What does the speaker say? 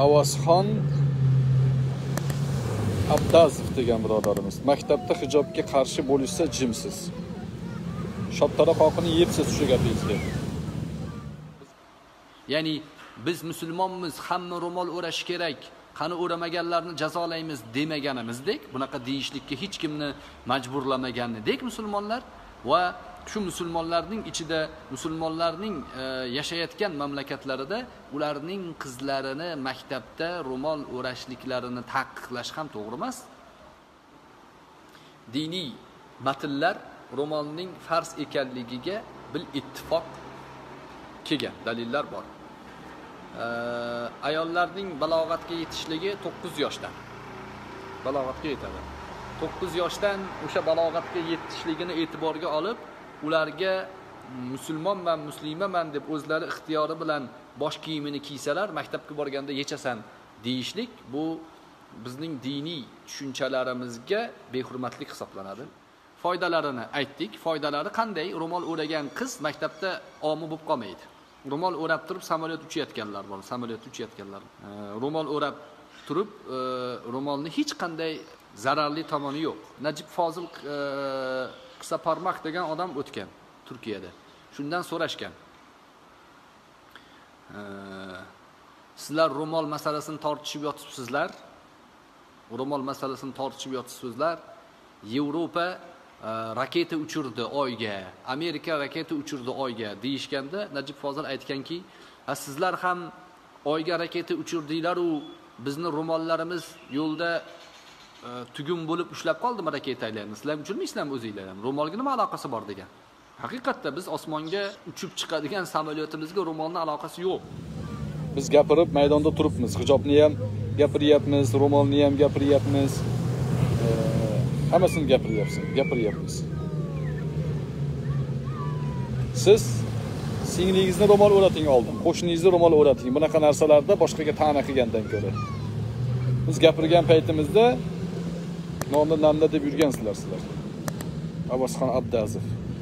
Avazxon Abdazov degan birodarimiz. Maktabda hijobga qarshi bo'lishsa jimsiz. Shoptara qoqini yebsiz shu gapingizga. Ya'ni biz musulmonmiz, hamma ro'mol o'rash kerak, qani o'ramaganlarni jazolaymiz demaganimizdek, bunaqa deyishlikka hech kimni majburlamaganidek musulmonlar va shu musulmonlarning ichida, musulmonlarning yashayotgan mamlakatlarida ularning qizlarini maktabda ro'mol o'rashliklarini taqiqlash ham to'g'ri emas. Diniy matnlar ro'molning farz ekanligiga bil ittifoq kelgan dalillar bor. Ayollarning balog'atga yetishligi 9 yoshdan. Balog'atga yetadi. 9 yoshdan o'sha balog'atga yetishligini e'tiborga olib, ularga musulmonman, muslimaman deb o'zlari ixtiyori bilan bosh kiyimini kiysalar, maktabga borganda yechasan deyishlik bu bizning diniy tushunchalarimizga behurmatlik hisoblanadi. Foydalarini aytdik. Foydalari qanday? Ro'mol o'ragan qiz maktabda omi bo'lib qolmaydi. Ro'mol o'rab turib samolyot uchayotganlar bor, samolyot uchayotganlar. Ro'mol o'rab turib ro'molni hech qanday zararli tomoni yo'q. Najib Fozil qissa parmak degan odam o'tgan Turkiyada. Shundan so'rashgan. Sizlar ro'mol masalasini tortishib yotibsizlar. Ro'mol masalasini tortishib yotibsizlar. Yevropa raketa uchirdi oyga, Amerika raketa uchirdi oyga deyishganda Najib Fozil aytganki, sizlar ham oyga raketa uchirdinglar u bizni ro'mollarimiz yo'lda tugun bo'lib ushlab qoldimi raketalarni? Sizlar uchirmaysizlarmi o'zinglar ham? Ro'molga nima aloqasi bor degan. Haqiqatda biz osmonga uchib chiqadigan samolyotimizga ro'molning aloqasi yo'q. Biz gapirib maydonda turibmiz. Hijobni ham gapiryapmiz, ro'molni ham gapiryapmiz. Hammasini gapiryapmiz. Siz singlingizni ro'mol o'rating oldin, qo'shningizni ro'mol o'rating. Bunaqa narsalarda boshqaga ta'na qilgandan ko'ra. Biz gapirgan paytimizda nonda namda deb yurgansizlar sizlar. Avazxon Abdazov